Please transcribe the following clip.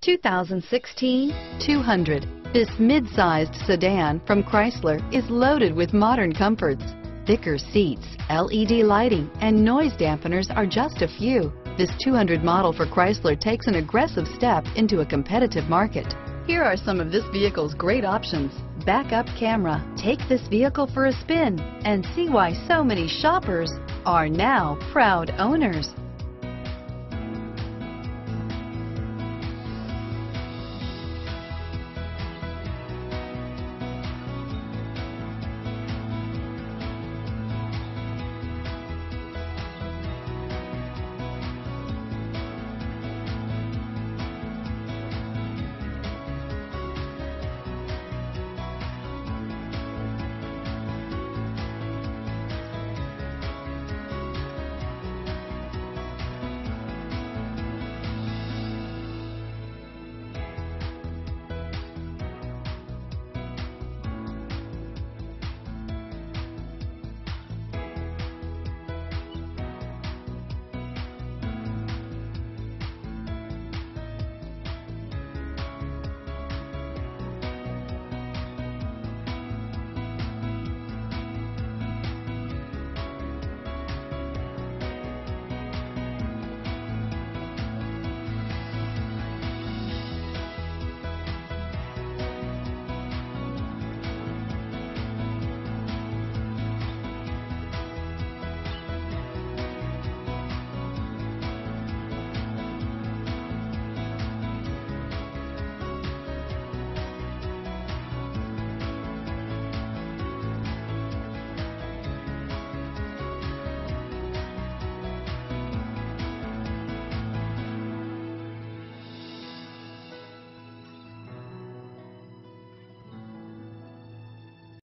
2016 200. This mid-sized sedan from Chrysler is loaded with modern comforts. Thicker seats, LED lighting, and noise dampeners are just a few. This 200 model for Chrysler takes an aggressive step into a competitive market. Here are some of this vehicle's great options: backup camera. Take this vehicle for a spin and see why so many shoppers are now proud owners.